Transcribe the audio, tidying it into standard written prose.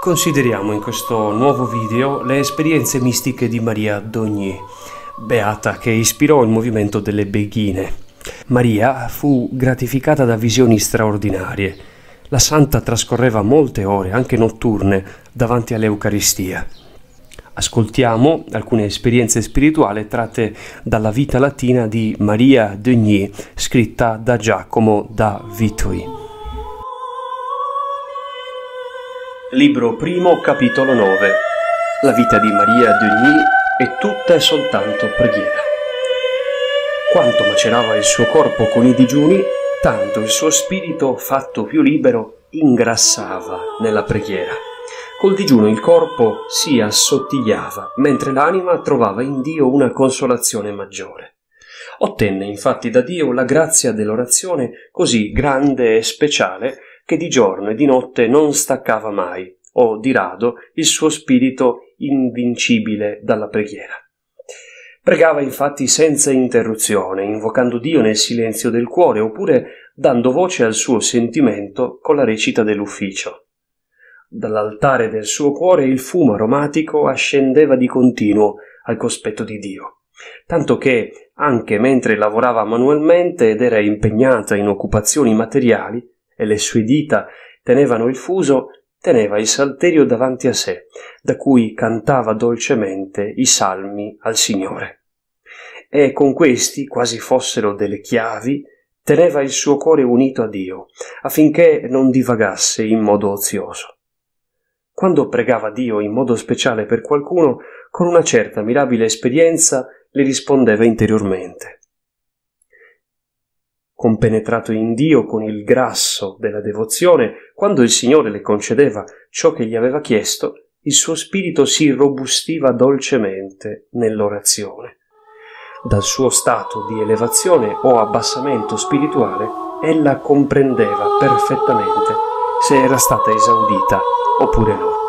Consideriamo in questo nuovo video le esperienze mistiche di Maria d'Ogny, beata che ispirò il movimento delle Beghine. Maria fu gratificata da visioni straordinarie. La santa trascorreva molte ore, anche notturne, davanti all'Eucaristia. Ascoltiamo alcune esperienze spirituali tratte dalla vita latina di Maria d'Ogny, scritta da Giacomo da Vitui. Libro primo, capitolo 9. La vita di Maria d'Ogny è tutta e soltanto preghiera. Quanto macerava il suo corpo con i digiuni, tanto il suo spirito, fatto più libero, ingrassava nella preghiera. Col digiuno il corpo si assottigliava, mentre l'anima trovava in Dio una consolazione maggiore. Ottenne infatti da Dio la grazia dell'orazione così grande e speciale che di giorno e di notte non staccava mai, o di rado il suo spirito invincibile dalla preghiera. Pregava infatti senza interruzione, invocando Dio nel silenzio del cuore, oppure dando voce al suo sentimento con la recita dell'ufficio. Dall'altare del suo cuore il fumo aromatico ascendeva di continuo al cospetto di Dio, tanto che, anche mentre lavorava manualmente ed era impegnata in occupazioni materiali, e le sue dita tenevano il fuso, teneva il salterio davanti a sé, da cui cantava dolcemente i salmi al Signore. E con questi, quasi fossero delle chiavi, teneva il suo cuore unito a Dio, affinché non divagasse in modo ozioso. Quando pregava Dio in modo speciale per qualcuno, con una certa mirabile esperienza le rispondeva interiormente. Compenetrato in Dio con il grasso della devozione, quando il Signore le concedeva ciò che gli aveva chiesto, il suo spirito si robustiva dolcemente nell'orazione. Dal suo stato di elevazione o abbassamento spirituale, ella comprendeva perfettamente se era stata esaudita oppure no.